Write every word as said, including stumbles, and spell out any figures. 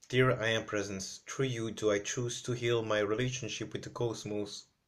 Dear I Am Presence, through you do I choose to heal my relationship with the cosmos.